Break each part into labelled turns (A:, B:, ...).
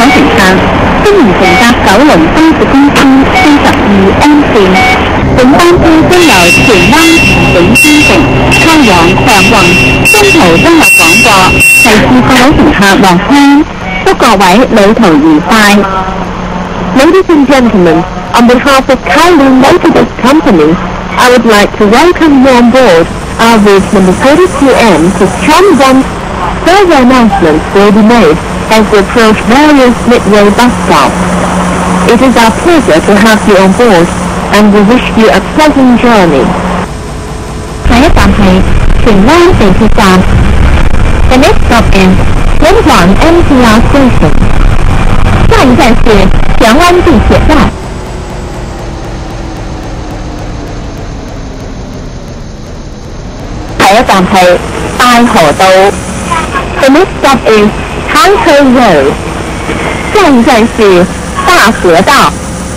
A: 乘客，歡迎乘搭九龍巴士公司42M 線。本班車將由荃灣、永康城、開往長宏，中途登錄廣播，提示各位乘客落車，祝各位旅途愉快。Ladies and gentlemen, on behalf of Kowloon Motor Company, I would like to welcome you on board our route number 32M to Chongwon. Further announcements will be made as we approach various midway bus stops. It is our pleasure to have you on board, and we wish you a pleasant journey. 下一站係荃灣地鐵站。The next stop is 元廣 MTR Station. 下一站是長安地鐵站。下一站係大河道。The next stop is Hankou Road. 下一站是大河道。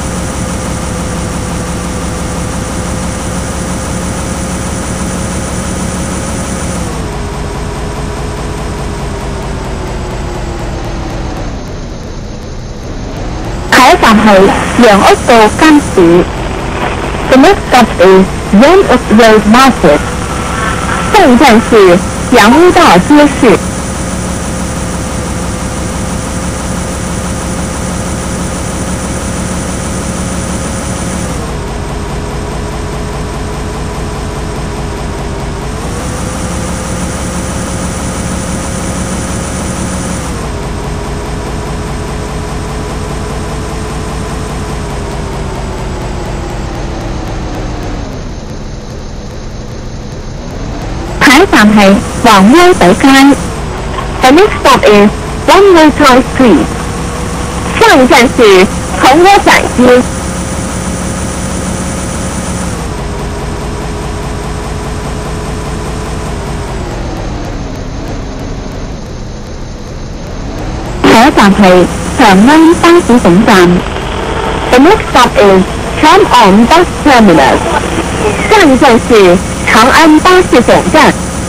A: 下一站係楊屋道街市。The next stop is Yan'uk Road Market. 下一站是楊屋道街市。下一站係黃灣仔街。The next stop is One Way Street. 下一站是紅窩仔街。下一站係長安巴士總站。The next stop is Chang'an Bus Terminus. 下一站是長安巴士總站。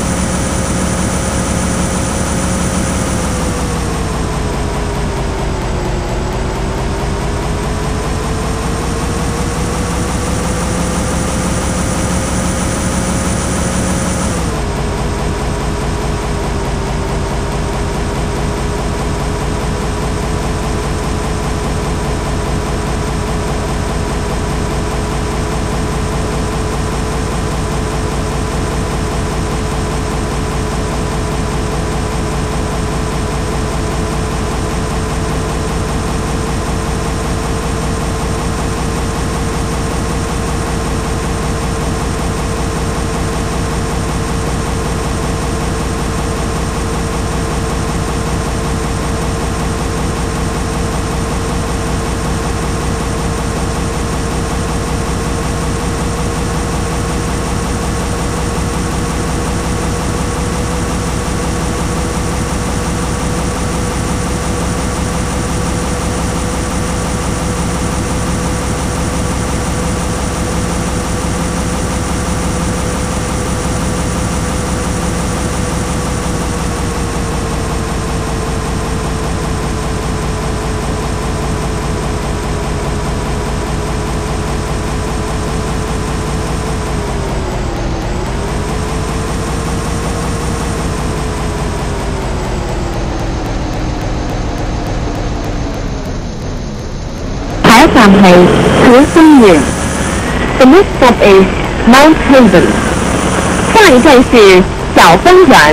A: 站係土星園。The next stop is Mount Haven. 下一站是小公園。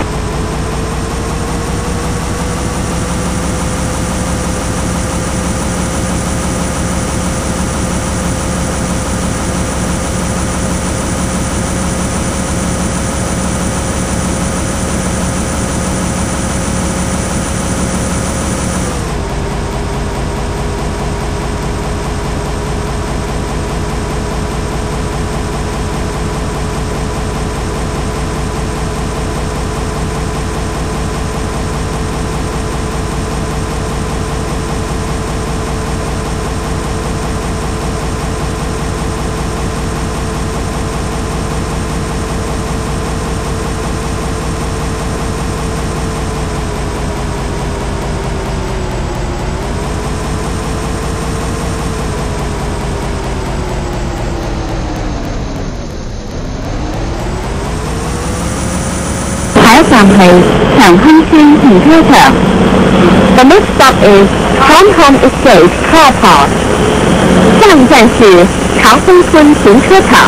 A: 站係長亨村停車場。The next stop is Townhome Estate Car Park。下一站是長亨村停車場。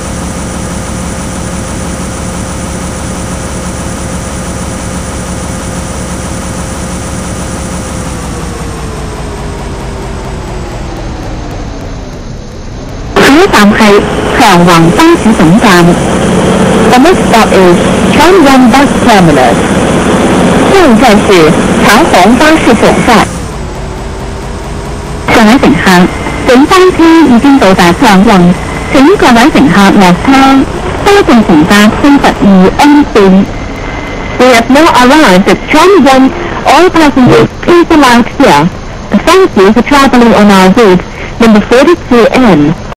A: 下一站係長宏巴士總站。The next stop is Changwon Bus Terminus。下一站是長宏巴士總站。各位乘客，本班車已經到達長宏，請各位乘客落車，多謝乘搭42M線。We have now arrived at Changwon. All passengers please alight here. Thank you for traveling on our route number 42M.